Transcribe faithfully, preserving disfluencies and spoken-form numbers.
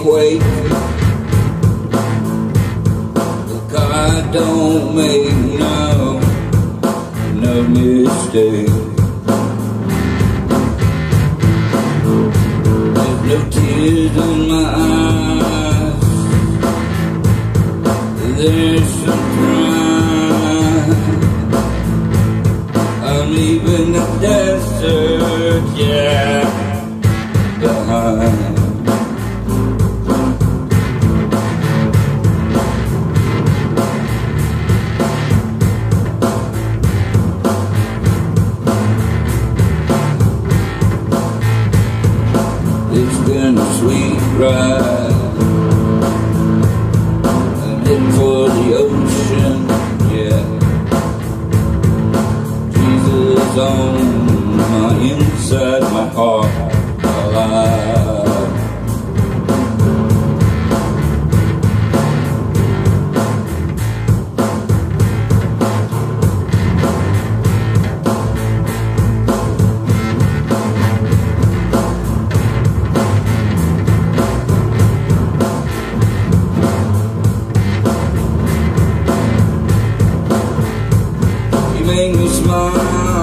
quake. God don't make no, no mistake. There's no tears in my eyes, there's some pride. I'm leaving the desert, yeah, behind. It's been a sweet ride, I'm heading for the ocean, yeah. Jesus on my inside, my heart alive. You make me smile